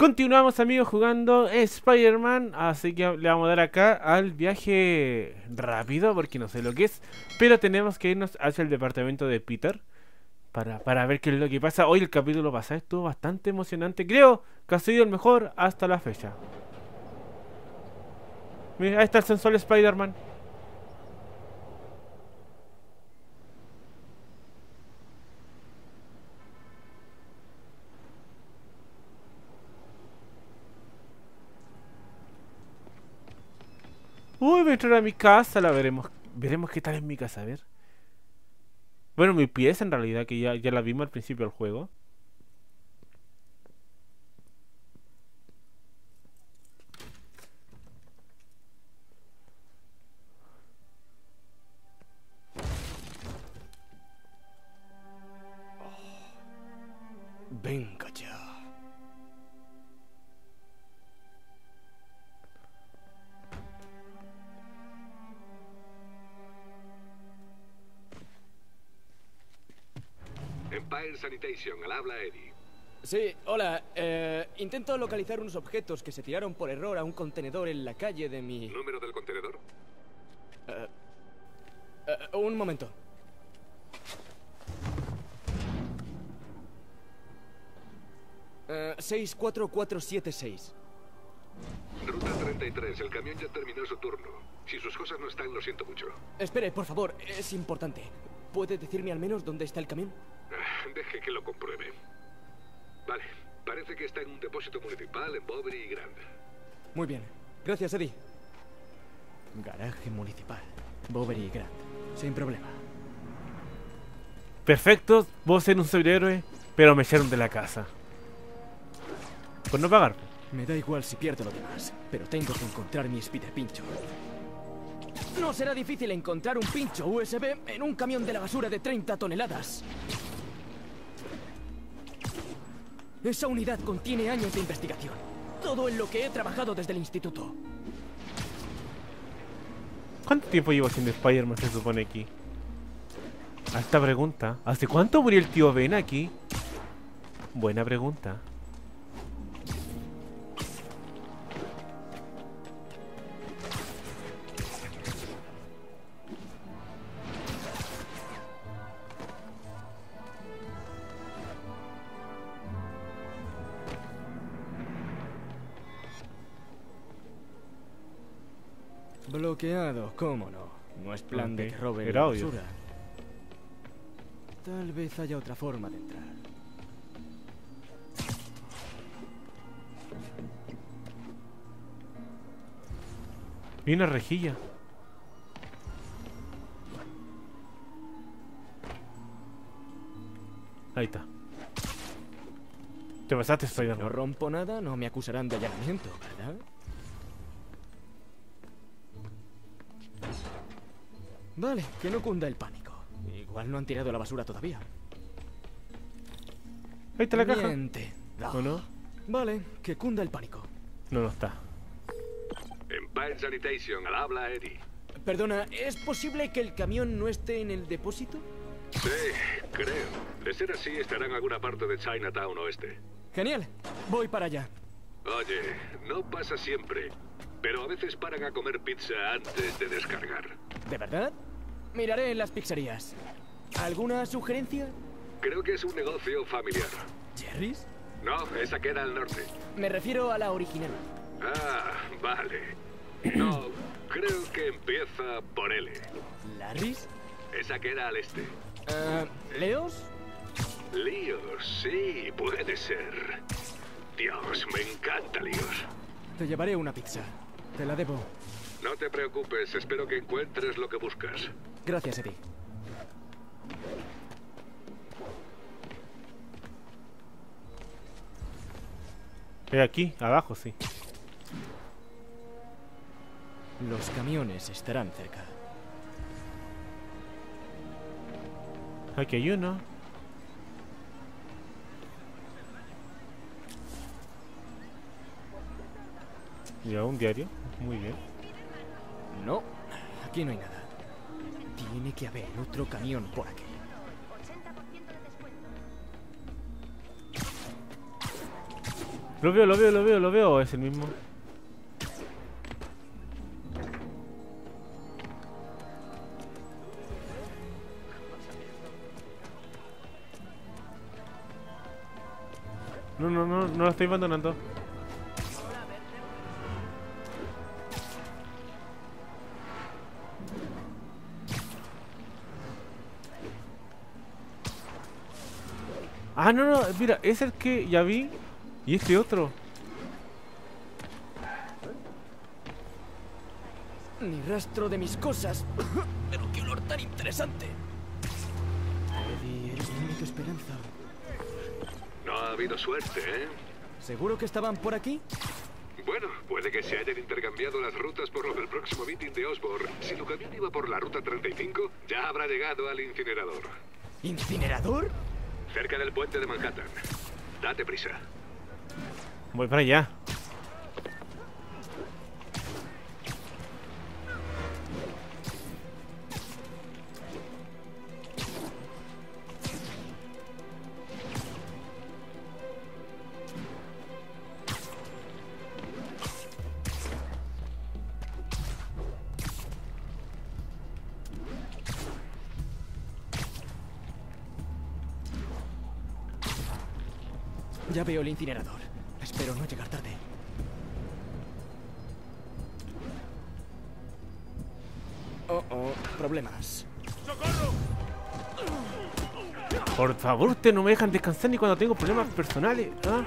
Continuamos, amigos, jugando Spider-Man. Así que le vamos a dar acá al viaje rápido, porque no sé lo que es. Pero tenemos que irnos hacia el departamento de Peter para ver qué es lo que pasa. Hoy el capítulo pasado estuvo bastante emocionante. Creo que ha sido el mejor hasta la fecha. Mira, ahí está el sensual Spider-Man. Uy, voy a entrar a mi casa, la veremos. Veremos qué tal es mi casa, a ver. Bueno, mi pieza en realidad, que ya la vimos al principio del juego. Venga ya. Empire Sanitation, al habla Eddie. Sí, hola. Intento localizar unos objetos que se tiraron por error a un contenedor en la calle de mi... ¿Número del contenedor? un momento. Eh, 64476. Ruta 33, el camión ya terminó su turno. Si sus cosas no están, lo siento mucho. Espere, por favor, es importante. ¿Puede decirme al menos dónde está el camión? Deje que lo compruebe. Vale, parece que está en un depósito municipal en Bowery y Grand. Muy bien. Gracias, Eddie. Garaje municipal. Bowery y Grand. Sin problema. Perfecto, vos eres un superhéroe, pero me echaron de la casa. Por no pagar. Me da igual si pierdo lo demás, pero tengo que encontrar mi Spider Pincho. No será difícil encontrar un pincho USB en un camión de la basura de 30 toneladas. Esa unidad contiene años de investigación. Todo en lo que he trabajado desde el instituto. ¿Cuánto tiempo llevo siendo Spider-Man, se supone aquí? A esta pregunta. ¿Hace cuánto murió el tío Ben aquí? Buena pregunta. Bloqueado, cómo no. No es plan de que roben Era la obvio. basura. Tal vez haya otra forma de entrar. Vi una rejilla. Ahí está. Te pasaste, No Spider-Man. rompo nada, no me acusarán de allanamiento, ¿verdad? Vale, que no cunda el pánico. Igual no han tirado la basura todavía. Ahí está la caja. Miente. ¿O no? Vale, que cunda el pánico. No, no está. Empire Sanitation, al habla Eddie. Perdona, ¿es posible que el camión no esté en el depósito? Sí, creo. De ser así, estará en alguna parte de Chinatown oeste. Genial, voy para allá. Oye, no pasa siempre, pero a veces paran a comer pizza antes de descargar. ¿De verdad? Miraré en las pizzerías. ¿Alguna sugerencia? Creo que es un negocio familiar. ¿Jerry's? No, esa queda al norte. Me refiero a la original. Ah, vale. No, creo que empieza por L. ¿Larry's? Esa queda al este. ¿Leos? Líos, sí, puede ser. Dios, me encanta líos. Te llevaré una pizza. Te la debo. No te preocupes, espero que encuentres lo que buscas. Gracias, Eddie. Aquí, abajo, sí. Los camiones estarán cerca. Aquí hay uno. Y un diario. Muy bien. No, aquí no hay nada. Tiene que haber otro camión por aquí. 80% de descuento. Lo veo, lo veo, lo veo, lo veo. Es el mismo. No, no, no, no lo estoy abandonando. Ah, no, no, mira, es el que ya vi. Y este otro. Ni rastro de mis cosas. Pero qué olor tan interesante. Eddie, eres mi única esperanza. No ha habido suerte, ¿eh? ¿Seguro que estaban por aquí? Bueno, puede que se hayan intercambiado las rutas por lo del próximo meeting de Osborn. Si tu camión iba por la ruta 35, ya habrá llegado al incinerador. ¿Incinerador? Cerca del puente de Manhattan. Date prisa. Voy para allá. Ya veo el incinerador. Espero no llegar tarde. Oh, problemas. Por favor, ustedes no me dejan descansar ni cuando tengo problemas personales. ¿Ah?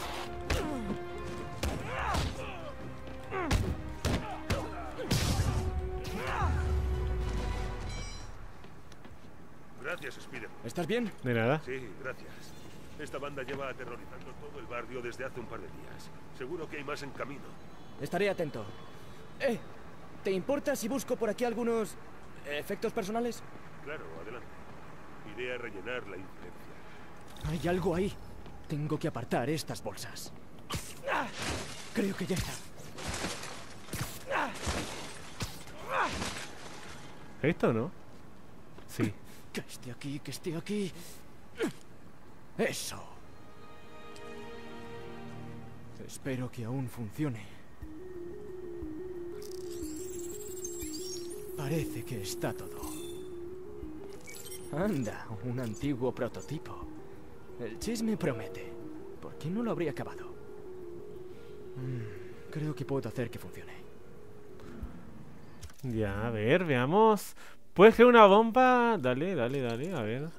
Gracias, Spider. ¿Estás bien? De nada. Sí, gracias. Esta banda lleva aterrorizando todo el barrio desde hace un par de días. Seguro que hay más en camino. Estaré atento. ¿Te importa si busco por aquí algunos efectos personales? Claro, adelante. Iré a rellenar la incidencia. Hay algo ahí. Tengo que apartar estas bolsas. Creo que ya está. ¿Esto no? Sí. Que esté aquí, que esté aquí. Eso. Espero que aún funcione. Parece que está todo. Anda, un antiguo prototipo. El chisme promete. ¿Por qué no lo habría acabado? Creo que puedo hacer que funcione. Ya, a ver, veamos. ¿Puedes crear una bomba? Dale, dale, dale, a ver.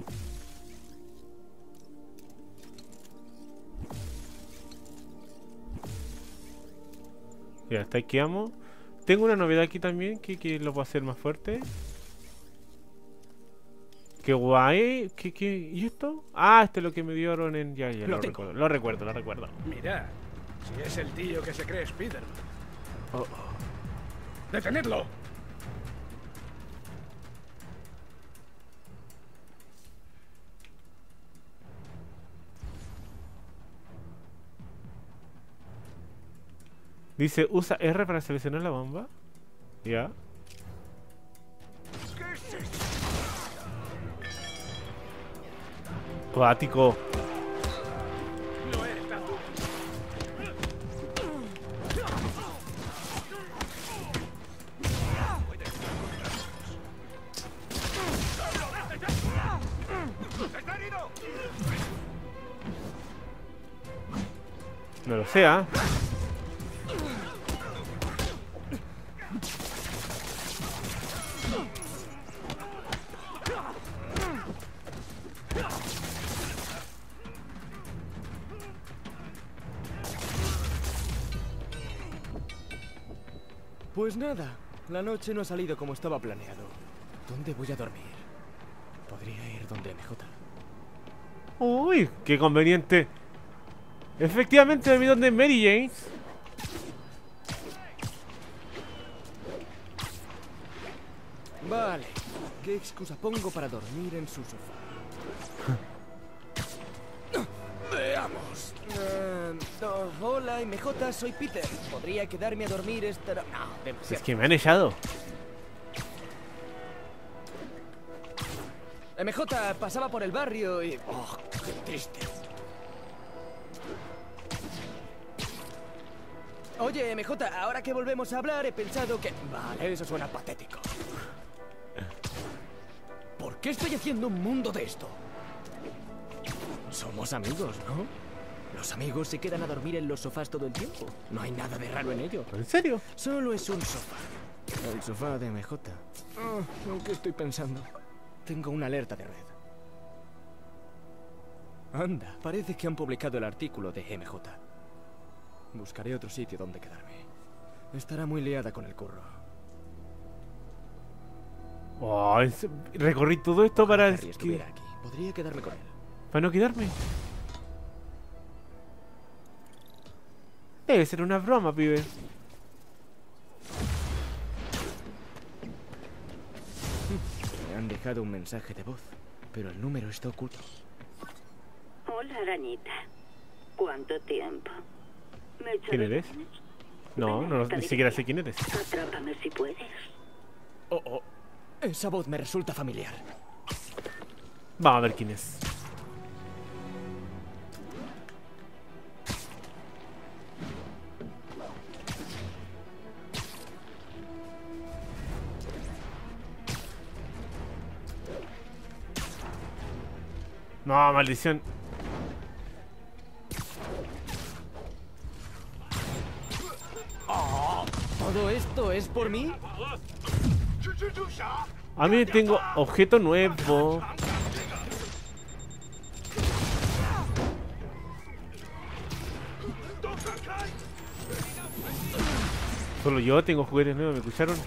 Ya, hasta aquí amo. Tengo una novedad aquí también que lo puedo hacer más fuerte. Qué guay. ¿Y esto? Ah, este es lo que me dieron en... Ya, Lo tengo. recuerdo. Lo recuerdo, lo recuerdo. Mirad, si es el tío que se cree Spiderman. Oh. ¡Detenedlo! Dice, usa R para seleccionar la bomba. Ya. ¿Qué es esto? Cuático. No eres tan duro. ¡Está herido! No lo sé, ¿ah? Pues nada, la noche no ha salido como estaba planeado. ¿Dónde voy a dormir? Podría ir donde MJ. Uy, qué conveniente. Efectivamente, me vi donde Mary Jane. Vale, ¿qué excusa pongo para dormir en su sofá? Veamos. Hola, MJ, soy Peter. ¿Podría quedarme a dormir esta noche? No, Es demasiado. que me han echado. MJ pasaba por el barrio y... ¡Oh, qué triste! Oye, MJ, ahora que volvemos a hablar, he pensado que... Vale, eso suena patético. ¿Por qué estoy haciendo un mundo de esto? Somos amigos, ¿no? Los amigos se quedan a dormir en los sofás todo el tiempo. No hay nada de raro en ello. ¿En serio? Solo es un sofá. El sofá de MJ. ¿En qué estoy pensando? Tengo una alerta de red. Anda, parece que han publicado el artículo de MJ. Buscaré otro sitio donde quedarme. Estará muy liada con el curro. Oh, recorrí todo esto para... Harry estuviera aquí. Podría quedarme con él. Para no quedarme. Debe ser una broma, pibe. Me han dejado un mensaje de voz, pero el número está oculto. Hola, arañita. ¿Cuánto tiempo? ¿Me echas ¿Quién de eres? menos? No, Ven, no, esta ni siquiera sé dirección. quién eres. Atrápame si puedes. Oh. Esa voz me resulta familiar. Vamos a ver quién es. No, maldición. ¿Todo esto es por mí? A mí tengo objeto nuevo. Solo yo tengo juguetes nuevos, ¿me escucharon?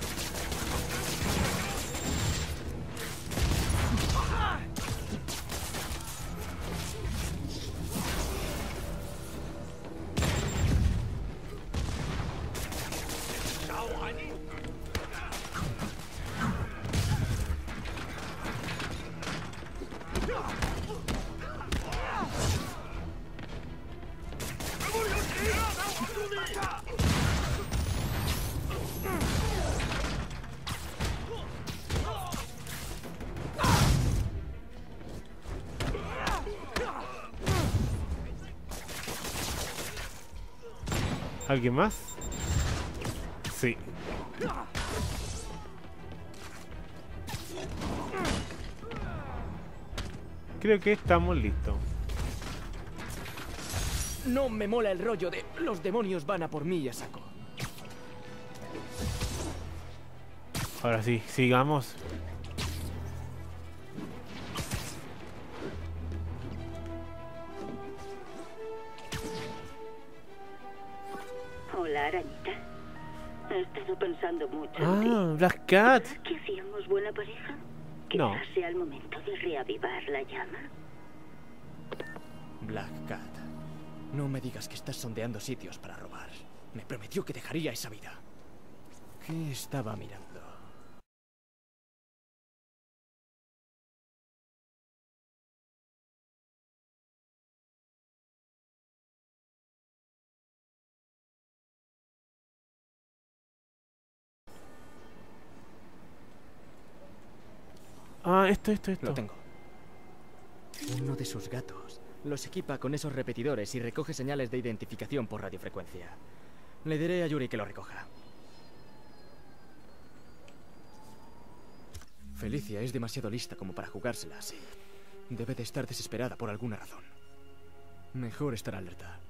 ¿Alguien más? Sí. Creo que estamos listos. No me mola el rollo de los demonios van a por mí y a saco. Ahora sí, sigamos. Hola, arañita. He estado pensando mucho en Ah, ti. Black Cat. ¿Que hacíamos buena pareja? No. Quizás sea el momento de reavivar la llama. Black Cat. No me digas que estás sondeando sitios para robar. Me prometió que dejaría esa vida. ¿Qué estaba mirando? Ah, esto. Lo tengo. Uno de sus gatos. Los equipa con esos repetidores y recoge señales de identificación por radiofrecuencia. Le diré a Yuri que lo recoja. Felicia es demasiado lista como para jugársela así. Debe de estar desesperada por alguna razón. Mejor estar alerta.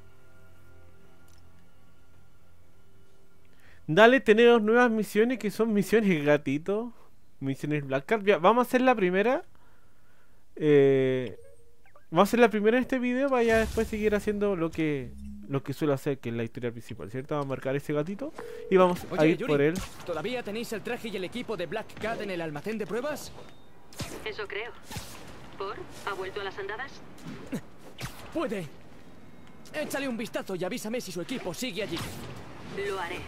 Dale, tenemos nuevas misiones que son misiones gatito. Misiones Black Cat. Ya, vamos a hacer la primera. Vamos a hacer la primera en este video. Vaya después seguir haciendo lo que suelo hacer, que es la historia principal, ¿cierto? Vamos a marcar ese gatito y vamos a Oye, ir Yuri, por él. ¿todavía tenéis el traje y el equipo de Black Cat en el almacén de pruebas? Eso creo. ¿Por? ¿Ha vuelto a las andadas? ¡Puede! Échale un vistazo y avísame si su equipo sigue allí. Lo haré.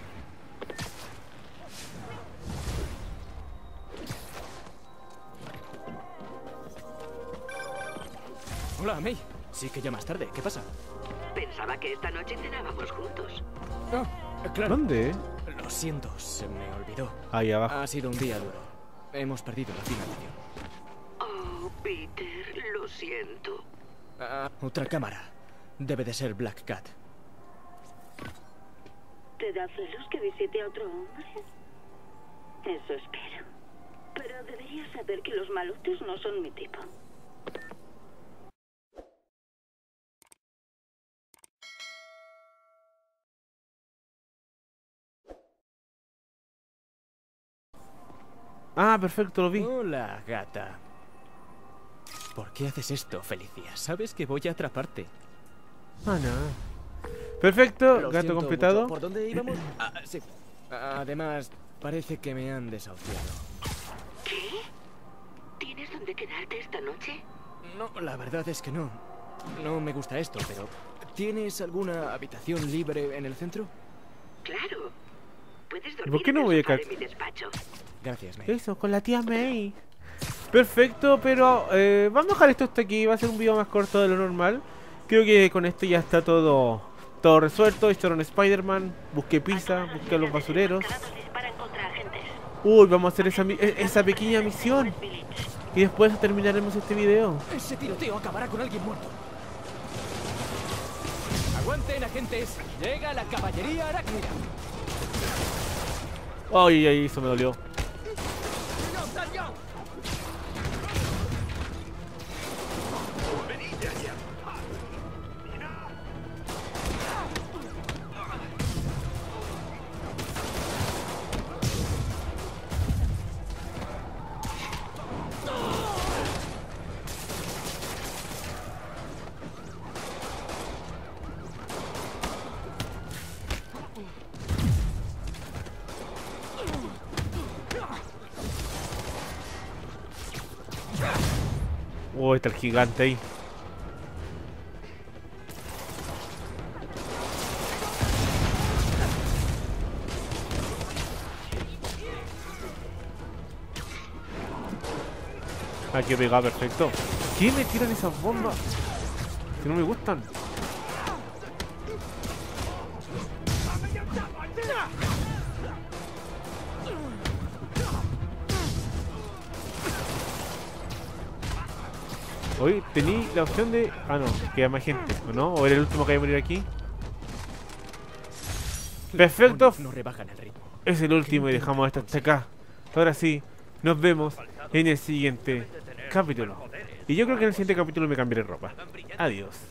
Hola, May. Sí que ya más tarde. ¿Qué pasa? Pensaba que esta noche cenábamos juntos. Claro. ¿Dónde? Lo siento, se me olvidó. Ahí abajo. Ha sido un día duro. Hemos perdido la financiación. Oh, Peter, lo siento. Otra cámara. Debe de ser Black Cat. ¿Te da celos que visite a otro hombre? Eso espero. Pero deberías saber que los malotes no son mi tipo. Ah, perfecto, lo vi. Hola, gata. ¿Por qué haces esto, Felicia? Sabes que voy a atraparte. Ah, no. Perfecto, Lo gato siento completado. mucho. ¿Por dónde íbamos? Ah, sí. Además, parece que me han desahuciado. ¿Qué? ¿Tienes dónde quedarte esta noche? No, la verdad es que no. No me gusta esto, pero... ¿tienes alguna habitación libre en el centro? Claro. Puedes dormir ¿Por qué no en el voy a sofá ca- de mi despacho. Gracias, May. Eso, con la tía May. Perfecto, pero vamos a dejar esto hasta aquí. Va a ser un video más corto de lo normal. Creo que con esto ya está todo resuelto. Echaron Spider-Man, busqué pizza, busqué a los basureros. Disparan contra agentes. Uy, vamos a hacer esa pequeña misión. Y después terminaremos este video. Ese tiroteo acabará con alguien muerto. ¡Aguanten, agentes! ¡Llega la caballería arácnida! Ay, ay, eso me dolió. Oh, está el gigante ahí. Aquí pegado, perfecto. ¿Quién me tiran esas bombas? Que no me gustan. Hoy tení la opción de... Ah, no, queda más gente, ¿o no? ¿O era el último que iba a morir aquí? Perfecto, No rebajan el ritmo. es el último y dejamos esto hasta acá. Ahora sí, nos vemos en el siguiente capítulo. Y yo creo que en el siguiente capítulo me cambiaré ropa. Adiós.